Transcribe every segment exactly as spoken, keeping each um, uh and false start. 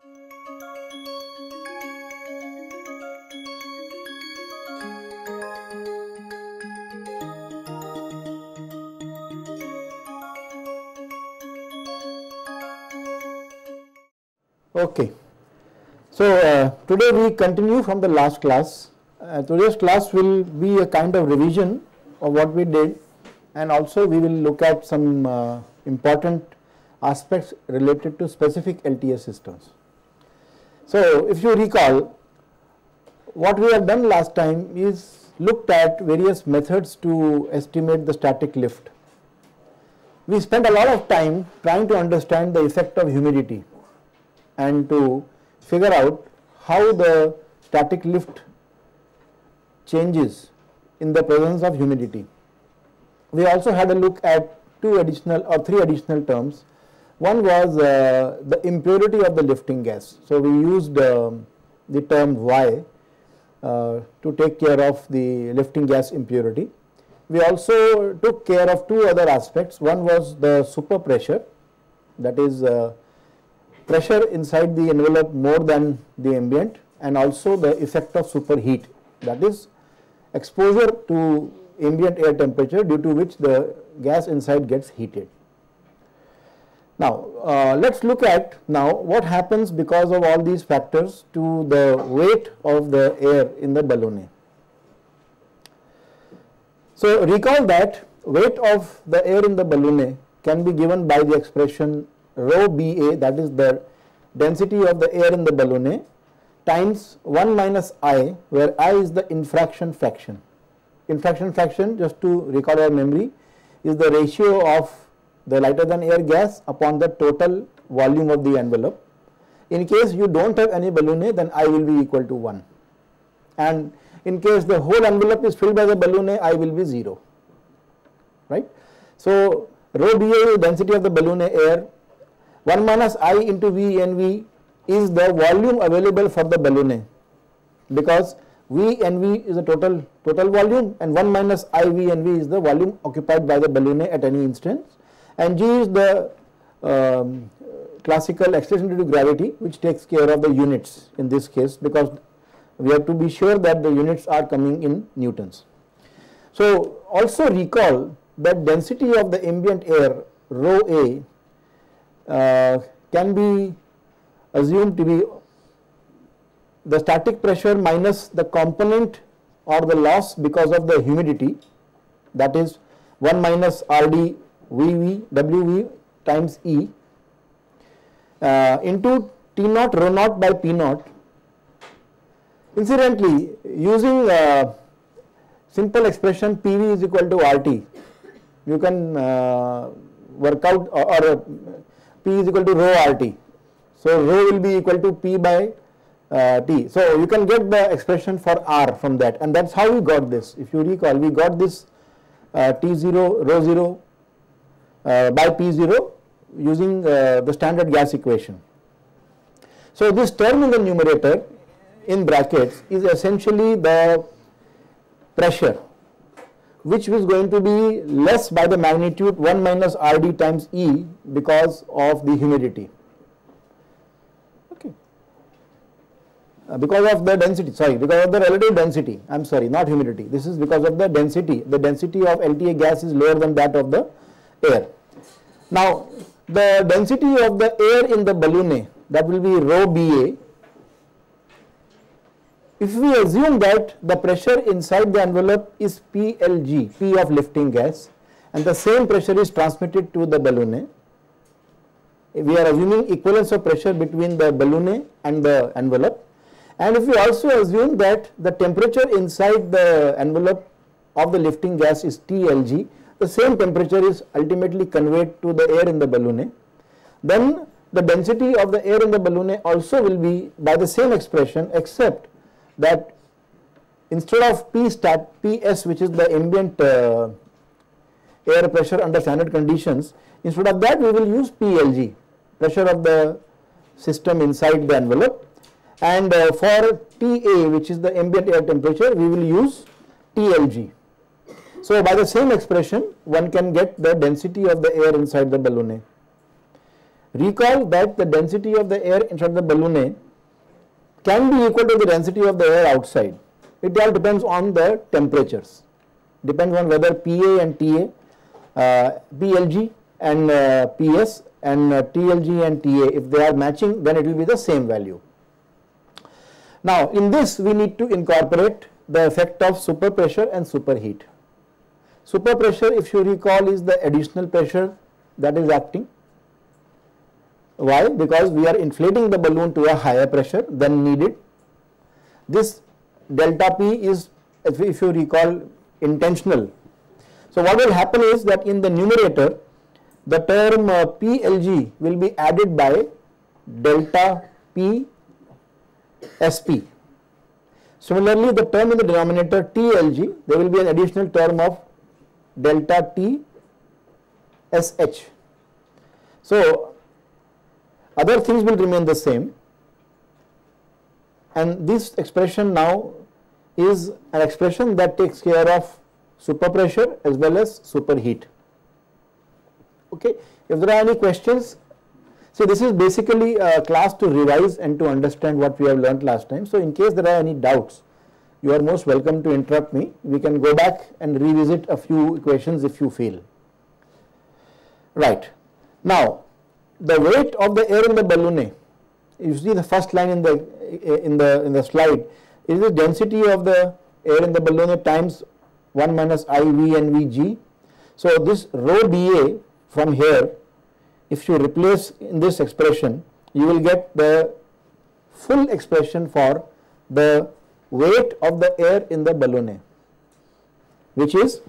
Okay. So, uh, today we continue from the last class. Uh, today's class will be a kind of revision of what we did, and also we will look at some uh, important aspects related to specific L T A systems. So, if you recall, what we have done last time is looked at various methods to estimate the static lift. We spent a lot of time trying to understand the effect of humidity and to figure out how the static lift changes in the presence of humidity. We also had a look at two additional or three additional terms. One was uh, the impurity of the lifting gas. So, we used uh, the term Y uh, to take care of the lifting gas impurity. We also took care of two other aspects. One was the super pressure, that is uh, pressure inside the envelope more than the ambient, and also the effect of superheat, that is exposure to ambient air temperature due to which the gas inside gets heated. Now, uh, let us look at now what happens because of all these factors to the weight of the air in the balloon. So, recall that weight of the air in the balloon can be given by the expression rho B A, that is the density of the air in the balloon, times one minus I, where I is the infraction fraction. Infraction fraction, just to recall our memory, is the ratio of the lighter than air gas upon the total volume of the envelope. In case you do not have any balloon, then I will be equal to one, and in case the whole envelope is filled by the balloon, I will be zero, right. So, rho B A is the density of the balloon air, one minus I into V N V is the volume available for the balloon, because V N V is the total total volume and one minus I V N V is the volume occupied by the balloon at any instance, and G is the um, classical acceleration due to gravity, which takes care of the units in this case, because we have to be sure that the units are coming in newtons. So, also recall that density of the ambient air rho A uh, can be assumed to be the static pressure minus the component or the loss because of the humidity, that is one minus R D V V W V times E uh, into T naught rho naught by P naught. Incidentally, using uh, simple expression P V is equal to R T, you can uh, work out, or, or uh, P is equal to rho R T. So, rho will be equal to P by uh, T. So, you can get the expression for R from that, and that is how we got this. If you recall, we got this uh, T zero rho zero uh, by P zero using uh, the standard gas equation. So, this term in the numerator in brackets is essentially the pressure, which is going to be less by the magnitude one minus R D times E because of the humidity. Okay. Uh, because of the density, sorry, because of the relative density, I am sorry, not humidity, this is because of the density. The density of L T A gas is lower than that of the air. Now, the density of the air in the balloon, that will be rho B A. If we assume that the pressure inside the envelope is P L G, P of lifting gas, and the same pressure is transmitted to the balloon, we are assuming equivalence of pressure between the balloon and the envelope, and if we also assume that the temperature inside the envelope of the lifting gas is T L G, the same temperature is ultimately conveyed to the air in the balloon, then the density of the air in the balloon also will be by the same expression, except that instead of P stat P S, which is the ambient uh, air pressure under standard conditions, instead of that we will use P L G, pressure of the system inside the envelope, and uh, for T A, which is the ambient air temperature, we will use T L G. So, by the same expression one can get the density of the air inside the balloon. Recall that the density of the air inside the balloon can be equal to the density of the air outside. It all depends on the temperatures, depends on whether P A and T A, uh, P L G and uh, P S and uh, T L G and T A, if they are matching, then it will be the same value. Now in this we need to incorporate the effect of superpressure and superheat. Superpressure, if you recall, is the additional pressure that is acting. Why? Because we are inflating the balloon to a higher pressure than needed. This delta P is, if you recall, intentional. So what will happen is that in the numerator, the term uh, P L G will be added by delta P S P. Similarly, the term in the denominator T L G, there will be an additional term of delta T S H. So other things will remain the same, and this expression now is an expression that takes care of superpressure as well as superheat. Okay. If there are any questions, see, this is basically a class to revise and to understand what we have learnt last time. So in case there are any doubts, you are most welcome to interrupt me. We can go back and revisit a few equations if you feel. Right. Now the weight of the air in the balloon, you see the first line in the in the in the slide, is the density of the air in the balloon times one minus I V and V G. So this rho dA from here, if you replace in this expression, you will get the full expression for the weight of the air in the balloon, which is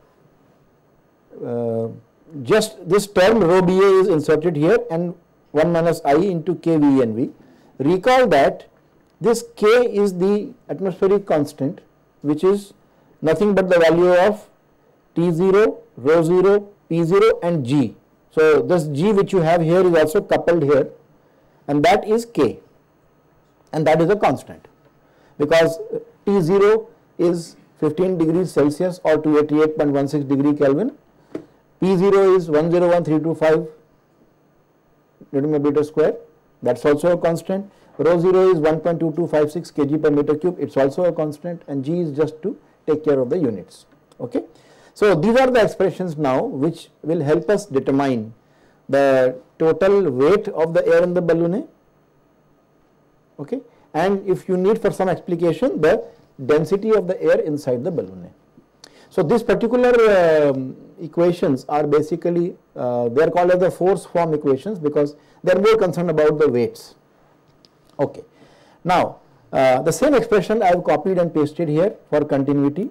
uh, just this term rho B A is inserted here and one minus I into K V N V. Recall that this K is the atmospheric constant, which is nothing but the value of T zero, rho zero, P zero and G. So this G which you have here is also coupled here, and that is K, and that is a constant, because T zero is fifteen degrees Celsius or two hundred eighty-eight point one six degree Kelvin. P zero is one hundred one thousand three hundred twenty-five Newton per meter square, that's also a constant. Rho zero is one point two two five six kg per meter cube, it's also a constant, and G is just to take care of the units. Okay. So these are the expressions now which will help us determine the total weight of the air in the balloon. Okay. And if you need for some explication, the density of the air inside the balloon. So these particular um, equations are basically, uh, they are called as the force form equations because they are more concerned about the weights. Okay. Now uh, the same expression I have copied and pasted here for continuity.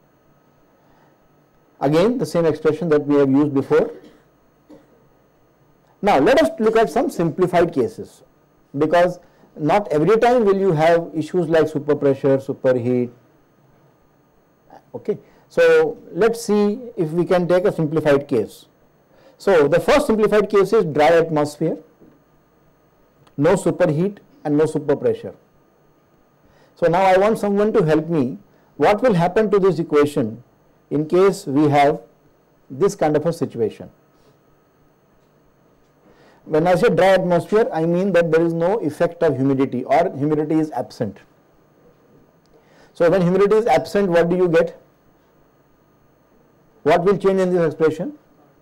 Again the same expression that we have used before. Now let us look at some simplified cases, because not every time will you have issues like superpressure, superheat. Okay. So let us see if we can take a simplified case. So the first simplified case is dry atmosphere, no superheat and no superpressure. So now I want someone to help me. What will happen to this equation in case we have this kind of a situation? When I say dry atmosphere, I mean that there is no effect of humidity, or humidity is absent. So when humidity is absent, what do you get? What will change in this expression?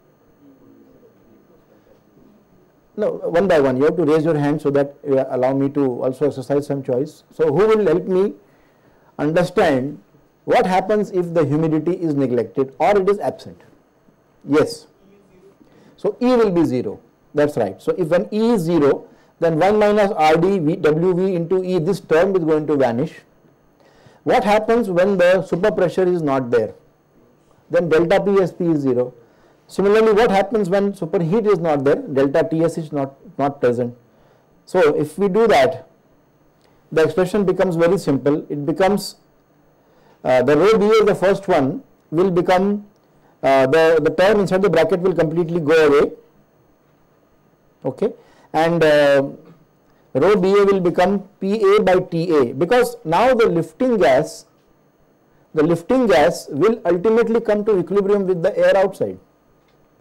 No, one by one, you have to raise your hand so that you allow me to also exercise some choice. So who will help me understand what happens if the humidity is neglected or it is absent? Yes. So E will be zero. That's right. So if when E is zero, then one minus R D v, W V into E, this term is going to vanish. What happens when the superpressure is not there? Then delta P S P is zero. Similarly, what happens when superheat is not there? Delta T S is not, not present. So if we do that, the expression becomes very simple. It becomes uh, the rho B A, the first one, will become uh, the, the term inside the bracket will completely go away. Okay, and uh, rho B A will become P A by T A, because now the lifting gas, the lifting gas will ultimately come to equilibrium with the air outside.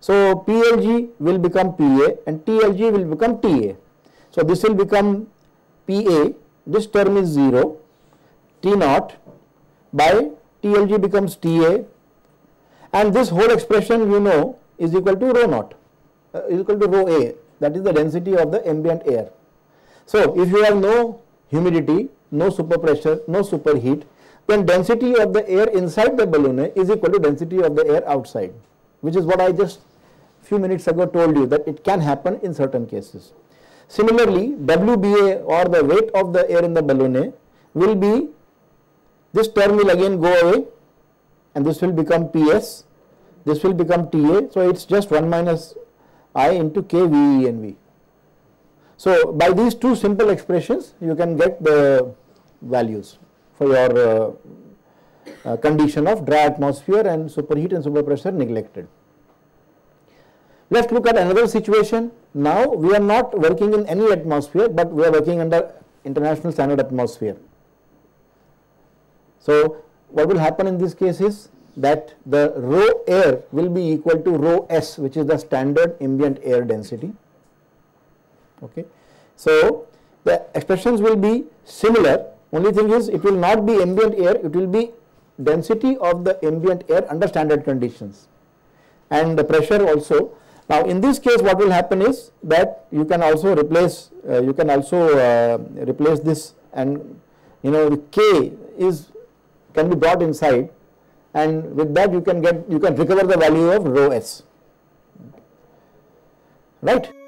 So P L G will become P A and T L G will become T A. So this will become P A, this term is zero, T naught by T L G becomes T A, and this whole expression you know is equal to rho naught, uh, is equal to rho A, that is the density of the ambient air. So if you have no humidity, no superpressure, no superheat, then density of the air inside the balloon is equal to density of the air outside, which is what I just few minutes ago told you that it can happen in certain cases. Similarly, W B A or the weight of the air in the balloon will be, this term will again go away and this will become P S, this will become T A, so it is just one minus I into K V E N V. So by these two simple expressions you can get the values for your uh, uh, condition of dry atmosphere and superheat and superpressure neglected. Let us look at another situation. Now we are not working in any atmosphere, but we are working under international standard atmosphere. So what will happen in this case is that the rho air will be equal to rho S, which is the standard ambient air density. Okay. So the expressions will be similar, only thing is it will not be ambient air, it will be density of the ambient air under standard conditions and the pressure also. Now in this case what will happen is that you can also replace, uh, you can also uh, replace this, and you know the K is can be brought inside, and with that you can get, you can recover the value of rho S, right.